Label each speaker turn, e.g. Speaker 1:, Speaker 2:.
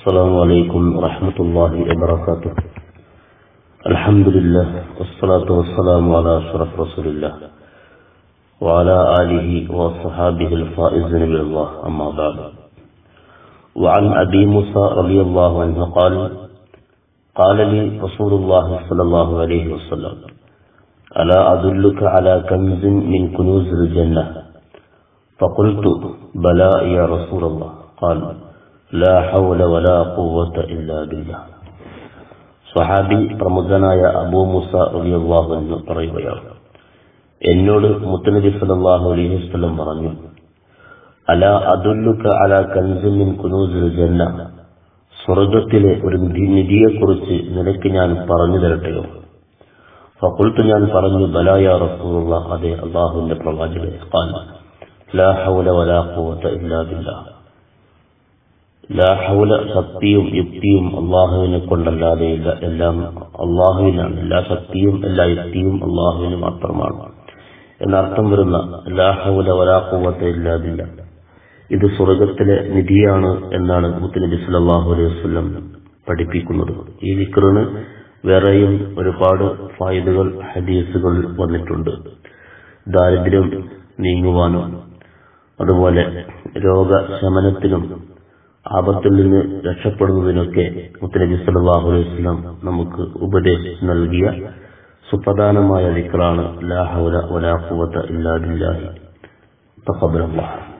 Speaker 1: السلام عليكم ورحمة الله وبركاته. الحمد لله والصلاة والسلام على أشرف رسول الله وعلى آله وصحابه الفائزين بالله، أما بعد. وعن أبي موسى رضي الله عنه قال لي رسول الله صلى الله عليه وسلم: ألا أدلك على كنز من كنوز الجنة؟ فقلت: بلى يا رسول الله. قال: لا حول ولا قوة إلا بالله. സ്വഹാബി പ്രമുഖനായ അബൂ മൂസ റളിയല്ലാഹു അൻഹു പറയുകയാണ്, എന്നോട് മുത്തനബി സല്ലല്ലാഹു അലൈഹി വസല്ലം പറഞ്ഞു: അലാ അദുല്ലുക അലാ കൻസിൻ മിൻ കുനൂസിൽ ജന്ന, സ്വർഗ്ഗത്തിലെ ഒരു നിധിയെക്കുറിച്ച് നിനക്ക് ഞാൻ പറഞ്ഞു തരട്ടെയോ? ഫഖുൽതു, ഞാൻ പറഞ്ഞു: ബലാ യാ റസൂലല്ലാഹ്, അതെ അല്ലാഹുവിന്റെ പ്രവാചകരെ. ഖാൽ: ലാ ഹൗല വലാ ഖുവത ഇല്ലാ ബില്ലാഹ്. ലാ ഹൗല, ശക്തിയും യുക്തിയും അള്ളാഹുവിനെ കൊണ്ടല്ലാതെ ഇല്ല, എല്ലാം അള്ളാഹുവിനാണ്. എല്ലാ ശക്തിയും എല്ലാ യുക്തിയും അള്ളാഹുവിന് മാത്രമാണ് എന്നർത്ഥം വരുന്ന ലാ ഹൗല വലാ ഖുവത ഇല്ലാ ബില്ലാഹ്, ഇത് സ്വർഗ്ഗത്തിലെ നിധിയാണ് എന്നാണ് മുത്തനബി സല്ലല്ലാഹു അലൈഹി വസല്ലം പഠിപ്പിക്കുന്നത്. ഈ ദിക്റിന് വേറെയും ഒരുപാട് ഫായിദകൾ ഹദീസുകൾ വന്നിട്ടുണ്ട്. ദാരിദ്ര്യം നീങ്ങുവാനും അതുപോലെ രോഗശമനത്തിനും ആപത്തിൽ നിന്ന് രക്ഷപ്പെടുന്നതിനൊക്കെ മുത്തനബി സല്ലല്ലാഹു അലൈഹി വസല്ലം നമുക്ക് ഉപദേശിച്ചു നൽകിയ സുപ്രധാനമായ ദിക്റാണ് ലാ ഹൗല വലാ ഖുവത ഇല്ലാ ബില്ലാഹി. തഖബ്ബലല്ലാഹ്.